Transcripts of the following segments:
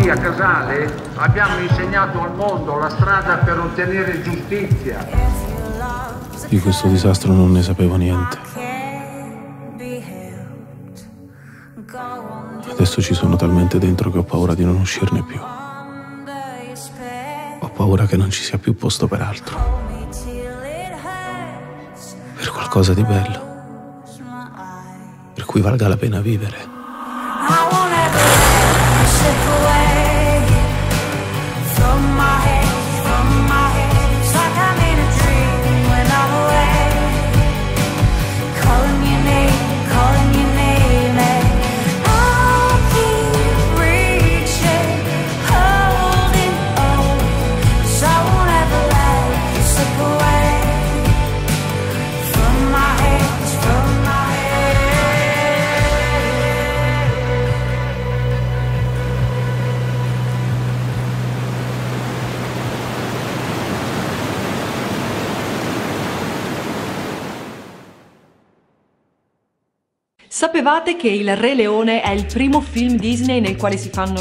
Qui a Casale abbiamo insegnato al mondo la strada per ottenere giustizia. Di questo disastro non ne sapevo niente. Adesso ci sono talmente dentro che ho paura di non uscirne più. Ho paura che non ci sia più posto per altro. Per qualcosa di bello. Per cui valga la pena vivere. Sapevate che Il Re Leone è il primo film Disney nel quale si fanno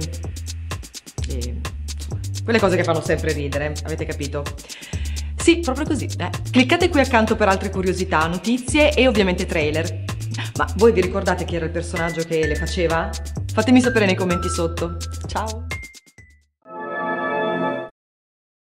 quelle cose che fanno sempre ridere, avete capito? Sì, proprio così. Cliccate qui accanto per altre curiosità, notizie e ovviamente trailer. Ma voi vi ricordate chi era il personaggio che le faceva? Fatemi sapere nei commenti sotto. Ciao!